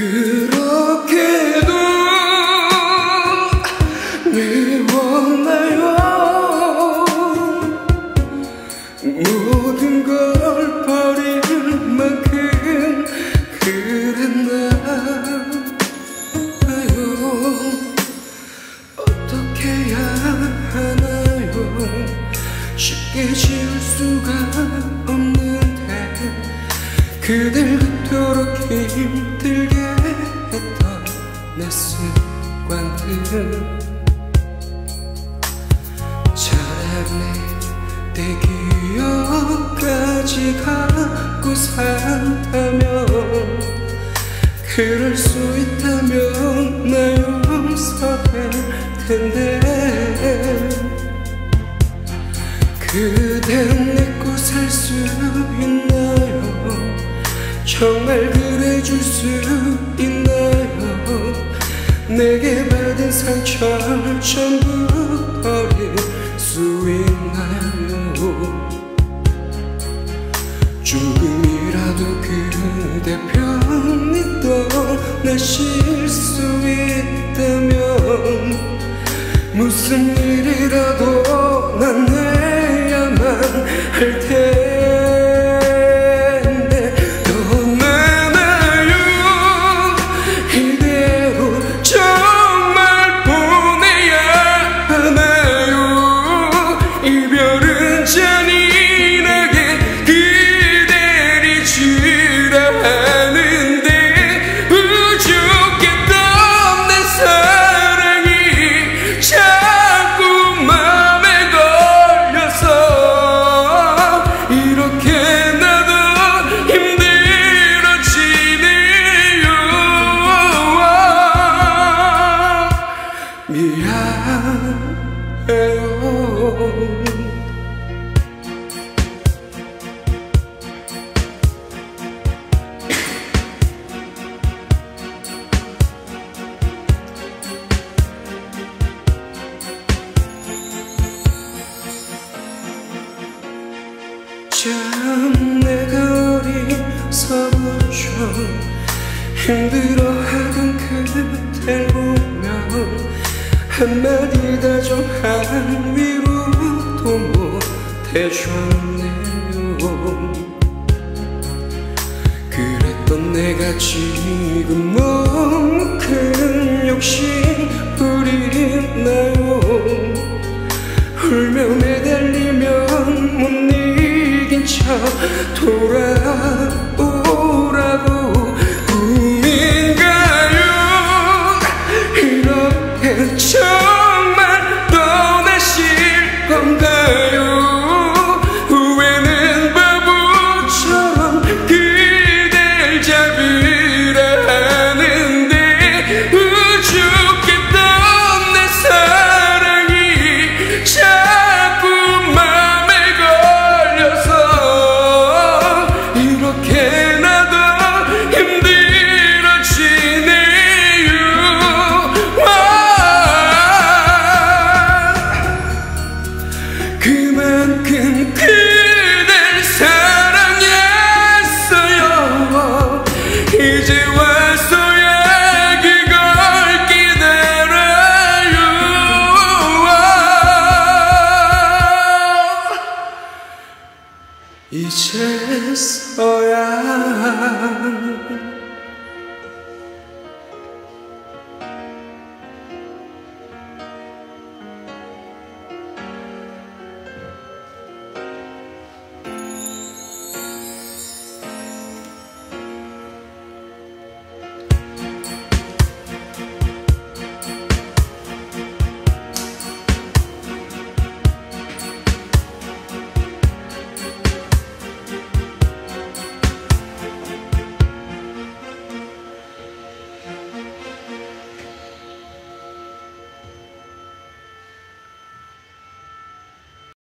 그렇게도 미웠나요? 모든 걸 버릴 만큼 그랬나요? 어떻게 해야 하나요? 쉽게 지울 수가 없는데 그댈 그토록 힘들게 했던 내 습관들, 차라리 내 기억까지 갖고 산다면, 그럴 수 있다면 나 용서할 텐데. 그댄 믿고 살 수 있나요? 정말 그래줄 수 있나요? 내게 받은 상처를 전부 버릴 수 있나요? 조금이라도 그대 편히 떠나실 수 있다면 무슨 일이라도 난 해야만 할 텐데. 떠나나요? 이대로 정말 보내야 하나요? 이별은 잔인하게 그댈 잊으라 하는데 부족했던 내 사랑이 자꾸 맘에 걸려서 이렇게 나도 힘들어지네요. 미안해요. 참 내가 어리석었죠. 힘들어하던 그댈 보면 한마디 다정한 위로도 못해줬네요. 그랬던 내가 지금